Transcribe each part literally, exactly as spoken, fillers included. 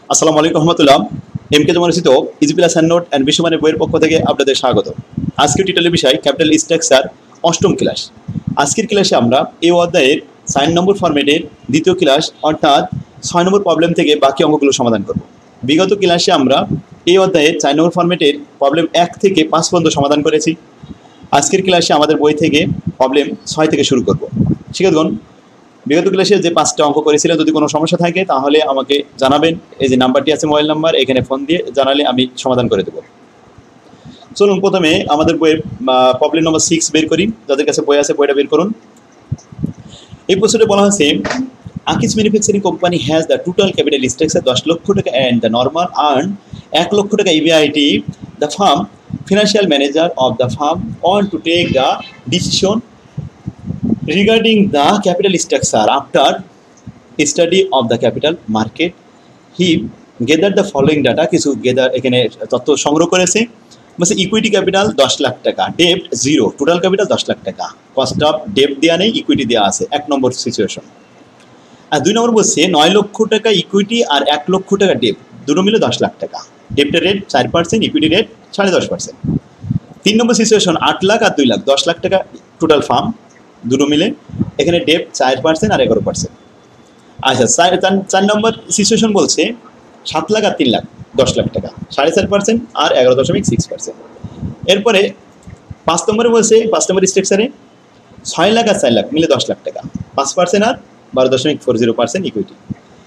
আসসালামু আলাইকুম রহমতুল্লাহ। এম কে জমানিত easy plus hand note and বিশ্বমানের বইয়ের পক্ষ থেকে আপনাদের স্বাগত। আজকের টিটেলের বিষয় ক্যাপিটাল স্ট্রাকচার, অষ্টম ক্লাস। আজকের ক্লাসে আমরা এই অধ্যায়ের সাইন নম্বর ফরম্যাটের দ্বিতীয় ক্লাস অর্থাৎ ছয় নম্বর প্রবলেম থেকে বাকি অঙ্কগুলো সমাধান করব। বিগত ক্লাসে আমরা এই অধ্যায়ের চার নম্বর ফরম্যাটের প্রবলেম এক থেকে পাঁচ পর্যন্ত সমাধান করেছি। আজকের ক্লাসে আমাদের বই থেকে প্রবলেম ছয় থেকে শুরু করব। শিক্ষার্থীগণ, বিগত ক্লাসে যে পাঁচটা অঙ্ক করেছিলেন, যদি কোনো সমস্যা থাকে তাহলে আমাকে জানাবেন। এই যে নাম্বারটি আছে মোবাইল নাম্বার, এখানে ফোন দিয়ে জানালে আমি সমাধান করে দেবো। চলুন প্রথমে আমাদের বইয়ের প্রবলেম নম্বর সিক্স বের করি। যাদের কাছে বই আছে বইটা বের করুন। এই প্রশ্নটা বলা হয়েছে, Akij manufacturing company has the total capital structure দশ লক্ষ টাকা অ্যান্ড দ্য নর্মাল আর্ন এক লক্ষ টাকা EBIT. The firm financial manager of the firm on to take the decision regarding the capital structure after study of the capital market. He gathered the following data, কিছু gather এখানে তথ্য সংগ্রহ করেছে। বলছে equity capital দশ লাখ টাকা, ডেপ্ট zero, total capital দশ লাখ টাকা, কস্ট অফ ডেপ্ট দেওয়া নেই, ইকুইটি দেওয়া আছে। এক নম্বর সিচুয়েশন। আর দুই নম্বর বলছে নয় লক্ষ টাকা ইকুইটি আর এক লক্ষ টাকা ডেপ্ট, দুটো মিলে দশ লাখ টাকা। ডেপ্টের রেট চার পার্সেন্ট, ইকুইটি রেট সাড়ে দশ পার্সেন্ট। তিন নম্বর সিচুয়েশন, আট লাখ আর দুই লাখ, দশ লাখ টাকা টোটাল ফার্ম, দুটো মিলে এখানে ডেপ চার পার্সেন্ট আর এগারো পার্সেন্ট। আচ্ছা, চার নম্বর সিচুয়েশন বলছে সাত লাখ আর তিন লাখ, দশ লাখ টাকা, সাড়ে চার পার্সেন্ট আর এগারো দশমিক সিক্স পার্সেন্ট। এরপরে পাঁচ নম্বরে বলছে, পাঁচ নম্বর স্ট্রাকচারে ছয় লাখ আর চার লাখ মিলে দশ লাখ টাকা, পাঁচ পার্সেন্ট আর বারো দশমিক ফোর জিরো পার্সেন্ট ইকুইটি।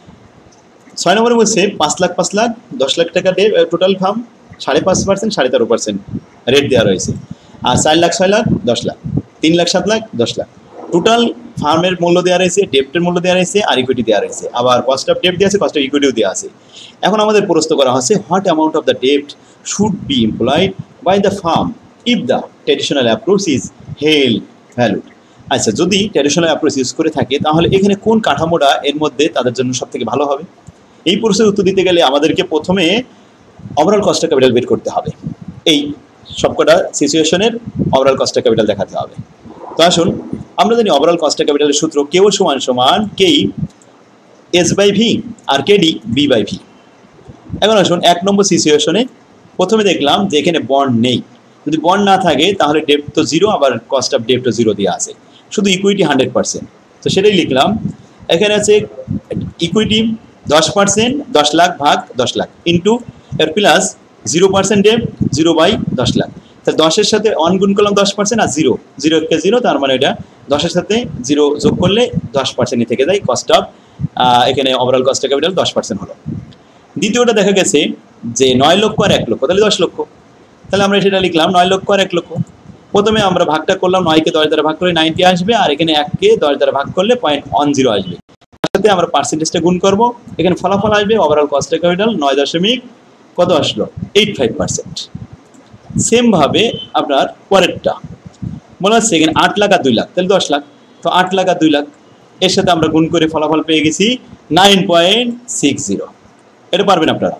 ছয় নম্বরে বলছে পাঁচ লাখ পাঁচ লাখ, দশ লাখ টাকা ডেপ, টোটাল ফার্ম সাড়ে পাঁচ পার্সেন্ট সাড়ে তেরো পার্সেন্ট রেট দেওয়া রয়েছে। আর চার লাখ ছয় লাখ দশ লাখ, তিন লাখ সাত লাখ দশ লাখ, টোটাল ফার্মের মূল্য দেওয়া রয়েছে, ডেপ্টের মূল্য দেওয়া রয়েছে আর ইকুইটি দেওয়া রয়েছে। আবার কস্ট অফ ডেপ্ট দেওয়া আছে, কস্ট অফ ইকুইটিও দেওয়া আছে। এখন আমাদের প্রশ্ন করা হচ্ছে, হোয়াট অ্যামাউন্ট অফ দ্য ডেপ্ট should be employed by the firm if the traditional approach is held valued. আচ্ছা, যদি ট্র্যাডিশনাল অ্যাপ্রোচ ইউজ করে থাকে তাহলে এখানে কোন কাঠামোটা এর মধ্যে তাদের জন্য সব থেকে ভালো হবে? এই প্রশ্নের উত্তর দিতে গেলে আমাদেরকে প্রথমে ওভারঅল কস্ট অফ ক্যাপিটাল বের করতে হবে। এই সবকটা সিচুয়েশনের ওভারঅল কস্ট অফ ক্যাপিটাল দেখাতে হবে। তো আসুন আমরা জানি ওভারঅল কস্ট অফ ক্যাপিটালের সূত্র কেও সমান সমান কেই এস বাই ভি আর কেডি বি বাই ভি। এখন আসুন এক নম্বর সিচুয়েশনে প্রথমে দেখলাম যে এখানে বন্ড নেই। যদি বন্ড না থাকে তাহলে ডেপ্ট তো জিরো, আবার কস্ট অফ ডেপ্টও জিরো দেওয়া আছে, শুধু ইকুইটি হান্ড্রেড পার্সেন্ট। তো সেটাই লিখলাম। এখানে আছে ইকুইটি দশ পার্সেন্ট, দশ লাখ ভাগ দশ লাখ ইন্টু এর প্লাস জিরো পার্সেন্ট ডেপ্ট, জিরো বাই দশ লাখ। তাহলে দশের সাথে ওয়ান গুণ করলাম দশ পার্সেন্ট আর জিরো, জিরো কে জিরো, তার মানে এটা দশের সাথে জিরো যোগ করলে দশ পার্সেন্টই থেকে যায়। কস্ট অফ এখানে ওভারঅল কস্ট অফ ক্যাপিটাল দশ পার্সেন্ট হলো। দ্বিতীয়টা দেখা গেছে যে নয় লক্ষ আর এক লক্ষ, তাহলে দশ লক্ষ। তাহলে আমরা সেটা লিখলাম নয় লক্ষ আর এক লক্ষ। প্রথমে আমরা ভাগটা করলাম, নয়কে দশ দ্বারা ভাগ করলে নাইনটি আসবে, আর এখানে এককে দশ দ্বারা ভাগ করলে পয়েন্ট ওয়ান জিরো আসবে। তার সাথে আমরা পার্সেন্টেজটা গুণ করবো, এখানে ফলাফল আসবে ওভারঅল কস্ট অফ ক্যাপিটাল নয় দশমিক কত আসলো, এইট ফাইভ পার্সেন্ট। সেমভাবে আপনার পরেরটা মনে হচ্ছে এখানে আট লাখ আর দুই লাখ, তাহলে দশ লাখ। তো আট লাখ আর দুই লাখ এর সাথে আমরা গুণ করে ফলাফল পেয়ে গেছি নাইন পয়েন্ট সিক্স জিরো। এটা পারবেন আপনারা।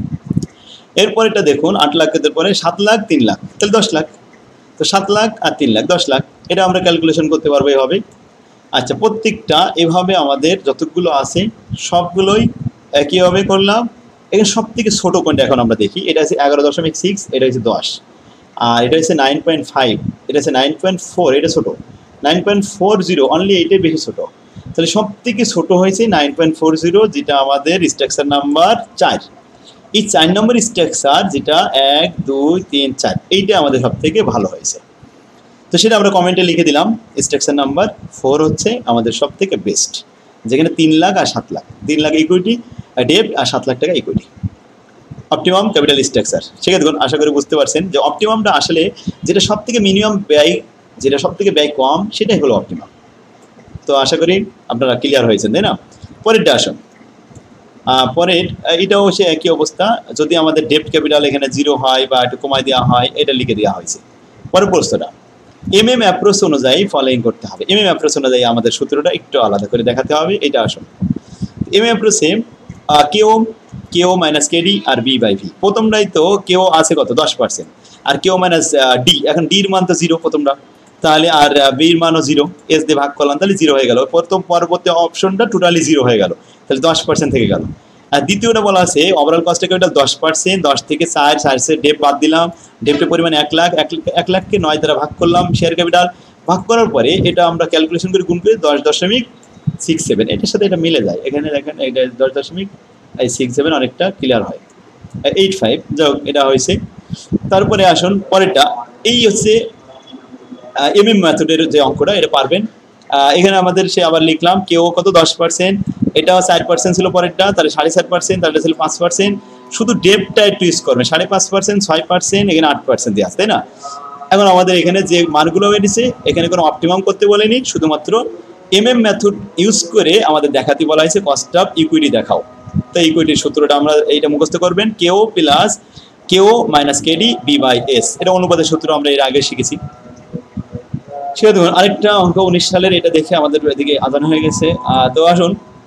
এরপরেরটা দেখুন, আট লাখের পরে সাত লাখ তিন লাখ, তাহলে দশ লাখ। তো সাত লাখ আর তিন লাখ দশ লাখ, এটা আমরা ক্যালকুলেশন করতে পারবো এভাবে। আচ্ছা, প্রত্যেকটা এভাবে আমাদের যতগুলো আছে সবগুলোই একইভাবে করলাম। এখানে সব থেকে ছোটো কোনটা এখন আমরা দেখি, এটা হচ্ছে এগারো দশমিক সিক্স, এটা হচ্ছে দশ, আর এটা হচ্ছে নাইন পয়েন্ট ফাইভ, এটা হচ্ছে নাইন পয়েন্ট ফোর, এটা ছোটো, nine point four zero only, এইটাই বেশি ছোটো। তাহলে সব থেকে ছোটো হয়েছে নাইন পয়েন্ট ফোর জিরো, যেটা আমাদের স্ট্রাকচার নাম্বার চার। এই চার নম্বর স্ট্রাকচার যেটা এক দুই তিন চার, এইটা আমাদের সব থেকে ভালো হয়েছে। তো সেটা আমরা কমেন্টে লিখে দিলাম, স্ট্রাকচার নাম্বার ফোর হচ্ছে আমাদের সব থেকে বেস্ট, যেখানে তিন লাখ আর সাত লাখ, তিন লাখ ইকুইটি ডেপ্ট আর সাত লাখ টাকা ইকুইটি, অপটিমাম ক্যাপিটাল স্ট্রাকচার। সেক্ষেত্রে আশা করি বুঝতে পারছেন যে অপটিমামটা আসলে যেটা সব থেকে মিনিমাম ব্যয়, যেটা সব থেকে ব্যয় কম, সেটাই হলো অপটিমাম। তো আশা করি আপনারা ক্লিয়ার হয়েছেন, তাই না? পরেরটা আসুন। পরের এটাও সে একই অবস্থা, যদি আমাদের ডেপ্ট ক্যাপিটাল এখানে জিরো হয় বা একটু কমায় দেওয়া হয়, এটা লিখে দেওয়া হয়েছে। পরের প্রশ্নটা এম এম অ্যাপ্রোচ অনুযায়ী ফলোইং করতে হবে। এম এম অ্যাপ্রোচ অনুযায়ী আমাদের সূত্রটা একটু আলাদা করে দেখাতে হবে। এটা আসুন, এম এম অ্যাপ্রোচে কেও কেও মাইনাস কেডি আর বি বাই ভি। প্রথমটাই তো কেও আছে কত, দশ পার্সেন্ট, আর কেও মাইনাস ডি, এখন ডির মান তো জিরো প্রথমটা, তাহলে আর বির মানও জিরো, এস দিয়ে ভাগ করলাম তাহলে জিরো হয়ে গেল। প্রথম পরবর্তী অপশনটা টোটালি জিরো হয়ে গেল, তাহলে দশ পার্সেন্ট থেকে গেল। আর দ্বিতীয়টা বলা আছে ওভারঅল কস্ট ক্যাপিটাল দশ পার্সেন্ট, দশ থেকে চার চারশে ডেপ বাদ দিলাম, ডেপ্টের পরিমাণ এক লাখ, এক লাখকে নয় দ্বারা ভাগ করলাম শেয়ার ক্যাপিটাল, ভাগ করার পরে এটা আমরা ক্যালকুলেশন করে গুণ করে দশ দশমিক সিক্স সেভেন এটার সাথে এটা মিলে যায়, এখানে দেখেন এটা দশ দশমিক এই সিক্স সেভেন অনেকটা ক্লিয়ার হয়, এইট ফাইভ যাই এটা হয়েছে। তারপরে আসুন পরেরটা, এই হচ্ছে এম এম মেথডের যে অঙ্কটা এটা পারবেন। এখানে আমাদের সে আবার লিখলাম কেউ কত দশ পার্সেন্ট, এটাও চার পার্সেন্ট ছিল পরেরটা, তাহলে সাড়ে চার পার্সেন্ট, তাহলে ছিল পাঁচ পার্সেন্ট, শুধু ডেপটা একটু ইউজ করবেন, সাড়ে পাঁচ পার্সেন্ট, ছয় পার্সেন্ট, এখানে আট পার্সেন্ট দিয়ে আসে, তাই না? এখন আমাদের এখানে যে মানগুলো বেরিয়েছে এখানে কোনো অপটিমাম করতে বলেনি, শুধুমাত্র এম এম মেথড ইউজ করে আমাদের দেখাতে বলা হয়েছে কস্ট অফ ইকুইটি দেখাও। তো ইকুইটির সূত্রটা আমরা এইটা মুখস্থ করবেন, K O plus K O minus KD B by S, এটা অনুপাতের সূত্র আমরা এর আগে শিখেছি। সেটা দেখুন আরেকটা অঙ্ক উনিশ সালের, এটা দেখে আমাদের এদিকে আদান হয়ে গেছে। তো আসুন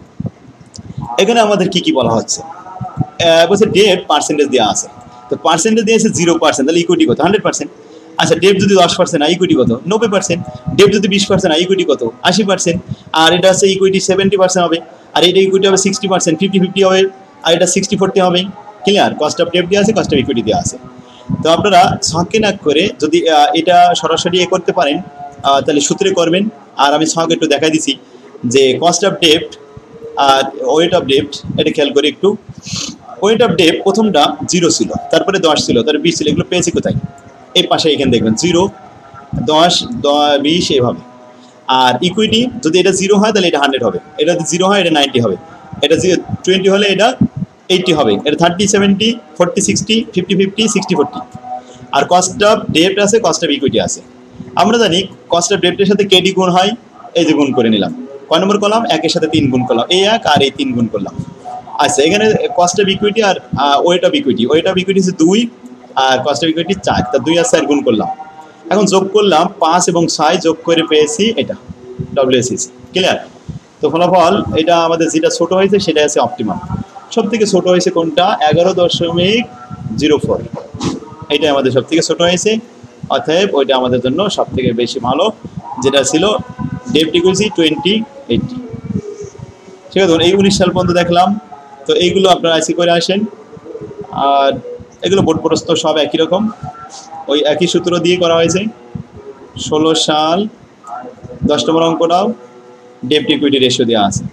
এখানে আমাদের কি কি বলা হচ্ছে, বলছে ডেপ পার্সেন্টেজ দেওয়া আছে, তো পার্সেন্টেজ দিয়েছে জিরো পার্সেন্ট, তাহলে ইকুইটি কত হান্ড্রেড পার্সেন্ট। আচ্ছা ডেপ যদি দশ পার্সেন্ট আর ইকুইটি কত নব্বই পার্সেন্ট, ডেপ যদি বিশ পার্সেন্ট আর ইকুইটি কত আশি পার্সেন্ট, আর এটা হচ্ছে ইকুইটি সেভেন্টি পার্সেন্ট হবে, আর এটা ইকুইটি হবে সিক্সটি পার্সেন্ট, ফিফটি ফিফটি হবে, আর এটা সিক্সটি ফোর্টি হবে। ক্লিয়ার? কস্ট অফ ডেপ দেওয়া আছে, কস্ট অফ ইকুইটি দেওয়া আছে। তো আপনারা ছকে না করে যদি এটা সরাসরি এ করতে পারেন তাহলে সূত্রে করবেন, আর আমি ছক একটু দেখাই দিছি যে কস্ট অফ ডেপ্ট আর ওয়েট অফ ডেপ্ট, এটা খেয়াল করি একটু। ওয়েট অফ ডেপ্ট প্রথমটা জিরো ছিল, তারপরে দশ ছিল, তারপরে বিশ ছিল, এগুলো পেয়েছি কোথায়? এই পাশে এখানে দেখবেন জিরো, দশ, বিশ এভাবে। আর ইকুইটি যদি এটা জিরো হয় তাহলে এটা হান্ড্রেড হবে, এটা যদি জিরো হয় এটা নাইনটি হবে, এটা টোয়েন্টি হলে এটা এইটটি হবে, এটা thirty seventy forty sixty fifty fifty sixty forty. আর কস্ট অফ ডেপ্ট আছে, কস্ট অফ ইকুইটি আছে। আমরা জানি কস্ট অফ ডেপ্টের সাথে কেডি গুণ হয়, এই যে গুণ করে নিলাম, কয় নম্বর করলাম? একের সাথে তিন গুণ করলাম, এই এক আর এই তিন গুণ করলাম। আচ্ছা এখানে কস্ট অফ ইকুইটি আর weight of equity, weight of equity হচ্ছে দুই আর কস্ট অফ ইকুইটি চার, তা দুই আর চার গুণ করলাম। এখন যোগ করলাম পাঁচ এবং ছয়, যোগ করে পেয়েছি এটা ডব্লিউএসিসি। ক্লিয়ার? তো ফলাফল এটা আমাদের যেটা ছোট হয়েছে সেটা আছে অপটিমাম। সব থেকে ছোট হয়েছে কোনটা? এগারো দশমিক জিরো ফোর, এইটাই আমাদের সব থেকে ছোট হয়েছে, অতএব ওইটা আমাদের জন্য সব থেকে বেশি ভালো, যেটা ছিল ডেপ্ট ইকুইটি টোয়েন্টি এইটটি। ঠিক আছে, এই উনিশ সাল পর্যন্ত দেখলাম। তো এইগুলো আপনারা আইসি করে আসেন, আর এগুলো বোর্ড প্রস্ত সব একই রকম, ওই একই সূত্র দিয়ে করা হয়েছে। ষোলো সাল দশ নম্বর অঙ্কটাও ডেপ্ট ইকুইটি রেশিও দেওয়া আছে।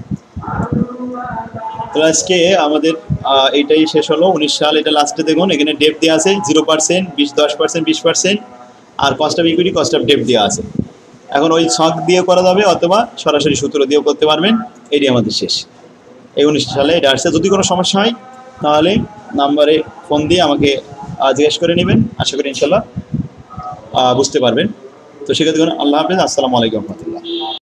তো আজকে আমাদের এইটাই শেষ হলো। উনিশ সাল এটা লাস্টে দেখুন, এখানে ডেপ্ট দেওয়া আছে জিরো পার্সেন্ট, বিশ দশ পার্সেন্ট, বিশ পার্সেন্ট, আর cost of equity, cost of ডেপ্ট দেওয়া আছে। এখন ওই ছক দিয়ে করা যাবে অথবা সরাসরি সূত্র দিয়েও করতে পারবেন। এটি আমাদের শেষ। এই উনিশ সালে এটা আসছে। যদি কোনো সমস্যা হয় তাহলে নাম্বারে ফোন দিয়ে আমাকে জিজ্ঞেস করে নেবেন, আশা করি ইনশাল্লাহ বুঝতে পারবেন। তো সেক্ষেত্রে আল্লাহ হাফেজ, আসসালামু আলাইকুম রহমতুল্লাহ।